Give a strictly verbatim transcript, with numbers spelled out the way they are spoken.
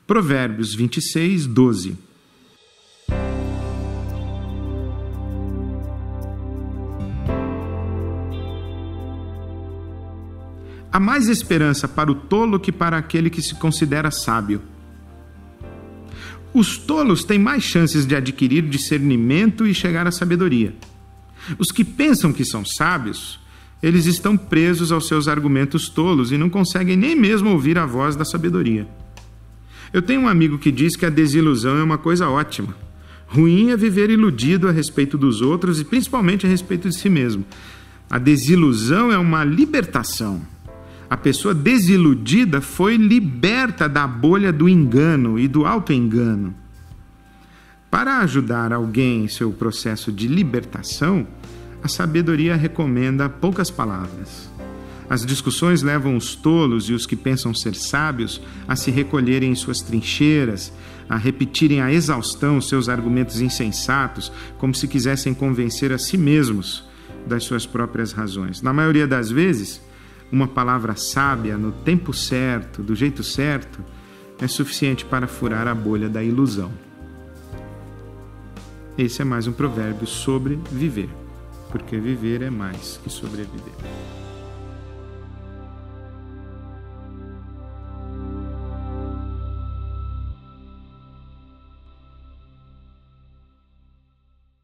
Provérbios vinte e seis, doze. Há mais esperança para o tolo que para aquele que se considera sábio. Os tolos têm mais chances de adquirir discernimento e chegar à sabedoria. Os que pensam que são sábios, eles estão presos aos seus argumentos tolos e não conseguem nem mesmo ouvir a voz da sabedoria. Eu tenho um amigo que diz que a desilusão é uma coisa ótima. Ruim é viver iludido a respeito dos outros e principalmente a respeito de si mesmo. A desilusão é uma libertação. A pessoa desiludida foi liberta da bolha do engano e do auto-engano. Para ajudar alguém em seu processo de libertação, a sabedoria recomenda poucas palavras. As discussões levam os tolos e os que pensam ser sábios a se recolherem em suas trincheiras, a repetirem à exaustão seus argumentos insensatos, como se quisessem convencer a si mesmos das suas próprias razões. Na maioria das vezes, uma palavra sábia, no tempo certo, do jeito certo, é suficiente para furar a bolha da ilusão. Esse é mais um provérbio sobre viver, porque viver é mais que sobreviver.